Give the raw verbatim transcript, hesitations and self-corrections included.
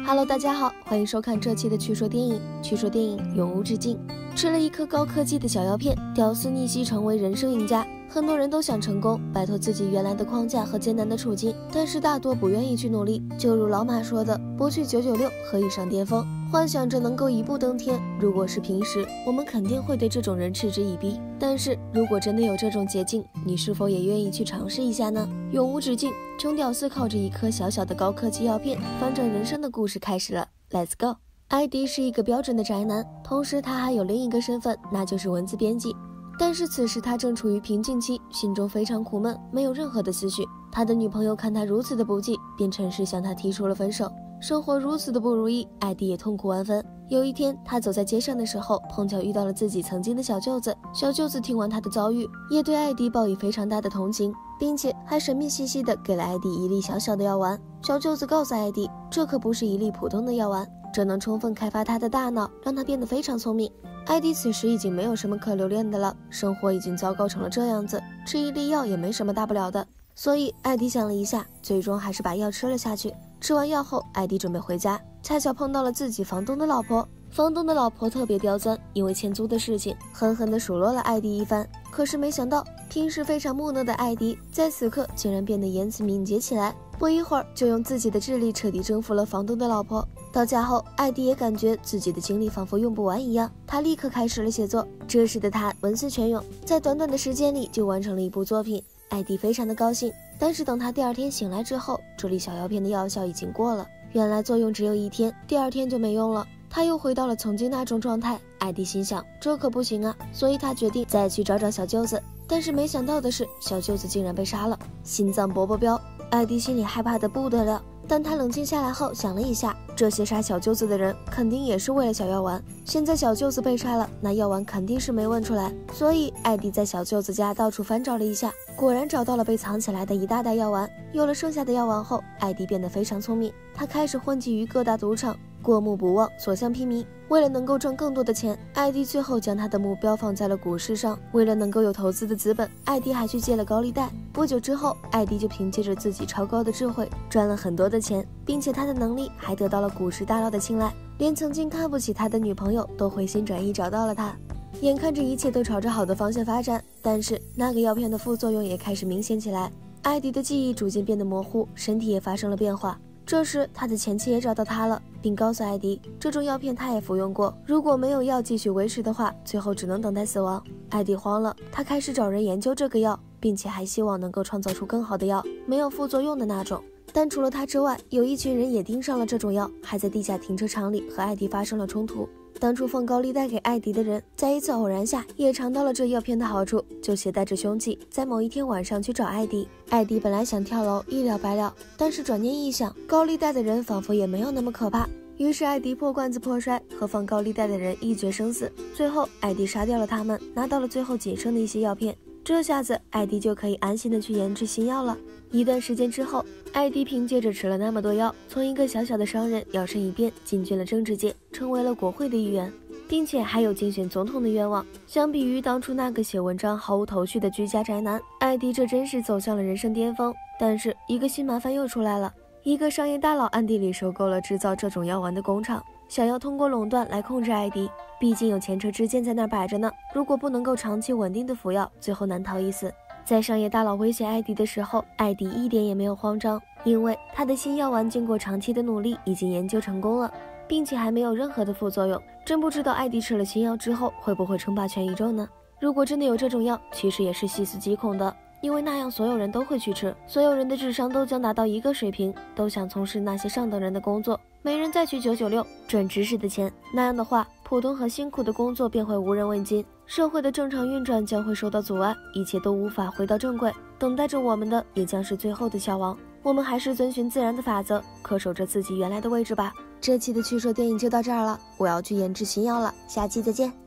Hello， 大家好，欢迎收看这期的趣说电影。趣说电影永无止境。吃了一颗高科技的小药片，屌丝逆袭成为人生赢家。很多人都想成功，摆脱自己原来的框架和艰难的处境，但是大多不愿意去努力。就如老马说的，不去九九六，何以上巅峰？幻想着能够一步登天。如果是平时，我们肯定会对这种人嗤之以鼻。但是如果真的有这种捷径，你是否也愿意去尝试一下呢？永无止境，穷屌丝靠着一颗小小的高科技药片翻转人生的故事开始了。Let's go！ 艾迪是一个标准的宅男，同时他还有另一个身份，那就是文字编辑。但是此时他正处于瓶颈期，心中非常苦闷，没有任何的思绪。他的女朋友看他如此的不济，便趁势向他提出了分手。生活如此的不如意，艾迪也痛苦万分。有一天，他走在街上的时候，碰巧遇到了自己曾经的小舅子。小舅子听完他的遭遇，也对艾迪报以非常大的同情，并且还神秘兮兮的给了艾迪一粒小小的药丸。小舅子告诉艾迪，这可不是一粒普通的药丸，这能充分开发他的大脑，让他变得非常聪明。艾迪此时已经没有什么可留恋的了，生活已经糟糕成了这样子，吃一粒药也没什么大不了的。所以艾迪想了一下，最终还是把药吃了下去。吃完药后，艾迪准备回家，恰巧碰到了自己房东的老婆。房东的老婆特别刁钻，因为欠租的事情狠狠地数落了艾迪一番。可是没想到，平时非常木讷的艾迪在此刻竟然变得言辞敏捷起来，不一会儿就用自己的智力彻底征服了房东的老婆。到家后，艾迪也感觉自己的精力仿佛用不完一样，他立刻开始了写作。这时的他文思泉涌，在短短的时间里就完成了一部作品。艾迪非常的高兴，但是等他第二天醒来之后，这粒小药片的药效已经过了，原来作用只有一天，第二天就没用了。他又回到了曾经那种状态。艾迪心想，这可不行啊，所以他决定再去找找小舅子。但是没想到的是，小舅子竟然被杀了，心脏勃勃飙。艾迪心里害怕的不得了，但他冷静下来后想了一下，这些杀小舅子的人肯定也是为了小药丸。现在小舅子被杀了，那药丸肯定是没问出来。所以艾迪在小舅子家到处翻找了一下，果然找到了被藏起来的一大袋药丸。有了剩下的药丸后，艾迪变得非常聪明，他开始混迹于各大赌场，过目不忘，所向披靡。为了能够赚更多的钱，艾迪最后将他的目标放在了股市上。为了能够有投资的资本，艾迪还去借了高利贷。不久之后，艾迪就凭借着自己超高的智慧赚了很多的钱，并且他的能力还得到了股市大佬的青睐，连曾经看不起他的女朋友都回心转意找到了他。眼看着一切都朝着好的方向发展，但是那个药片的副作用也开始明显起来。艾迪的记忆逐渐变得模糊，身体也发生了变化。这时他的前妻也找到他了，并告诉艾迪，这种药片他也服用过，如果没有药继续维持的话，最后只能等待死亡。艾迪慌了，他开始找人研究这个药，并且还希望能够创造出更好的药，没有副作用的那种。但除了他之外，有一群人也盯上了这种药，还在地下停车场里和艾迪发生了冲突。当初放高利贷给艾迪的人，在一次偶然下也尝到了这药片的好处，就携带着凶器，在某一天晚上去找艾迪。艾迪本来想跳楼一了百了，但是转念一想，高利贷的人仿佛也没有那么可怕，于是艾迪破罐子破摔，和放高利贷的人一决生死。最后艾迪杀掉了他们，拿到了最后仅剩的一些药片。这下子艾迪就可以安心的去研制新药了。一段时间之后，艾迪凭借着吃了那么多药，从一个小小的商人摇身一变，进军了政治界，成为了国会的议员，并且还有竞选总统的愿望。相比于当初那个写文章毫无头绪的居家宅男，艾迪这真是走向了人生巅峰。但是一个新麻烦又出来了，一个商业大佬暗地里收购了制造这种药丸的工厂，想要通过垄断来控制艾迪。毕竟有前车之鉴在那儿摆着呢，如果不能够长期稳定的服药，最后难逃一死。在商业大佬威胁艾迪的时候，艾迪一点也没有慌张，因为他的新药丸经过长期的努力已经研究成功了，并且还没有任何的副作用。真不知道艾迪吃了新药之后会不会称霸全宇宙呢？如果真的有这种药，其实也是细思极恐的，因为那样所有人都会去吃，所有人的智商都将达到一个水平，都想从事那些上等人的工作，没人再去九九六赚知识的钱。那样的话，普通和辛苦的工作便会无人问津，社会的正常运转将会受到阻碍，一切都无法回到正轨，等待着我们的也将是最后的消亡。我们还是遵循自然的法则，恪守着自己原来的位置吧。这期的趣说电影就到这儿了，我要去研制新药了，下期再见。